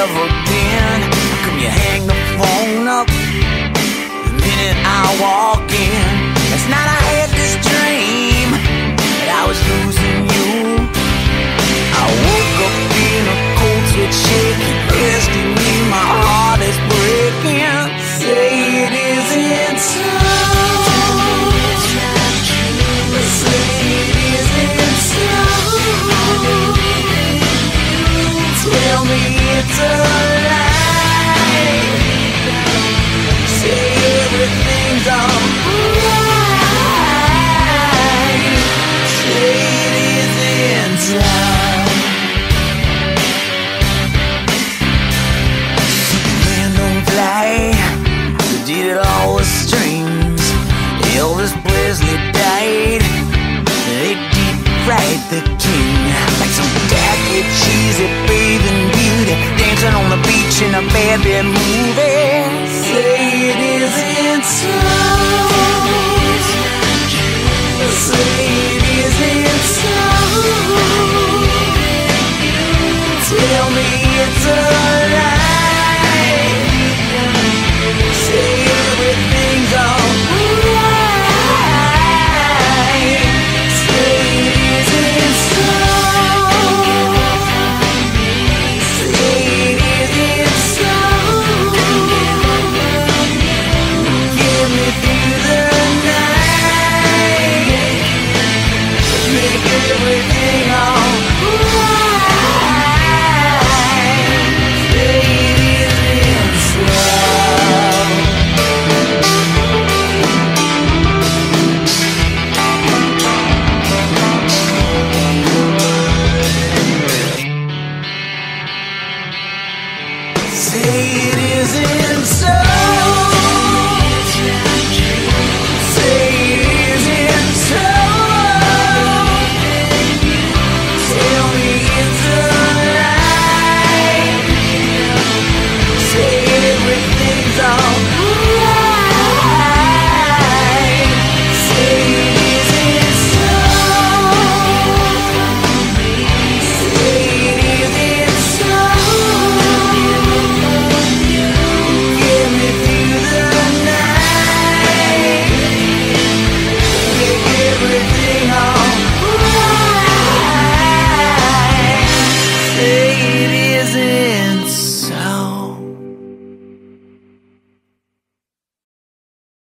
never been. How come you hang the phone up the minute I walk in? Last night I had this dream that I was losing you. I woke up in a cold sweat shaking, resting me, my heart is breaking. Say it isn't so. Say it isn't so. Tell me it's a lie. Say everything's alright. Say it isn't time. Superman don't fly, who did it all with strings. Elvis Presley died, they deep fried the king. Like some tacky, cheesy bathing beauty, dancing on the beach in a bad, bad movie. Say it isn't so. Say it isn't so. Tell me it's a lie. Say everything's alright. Say it isn't so. Say it isn't so. Get me through the night. Make everything alright. Say it isn't so. Say it isn't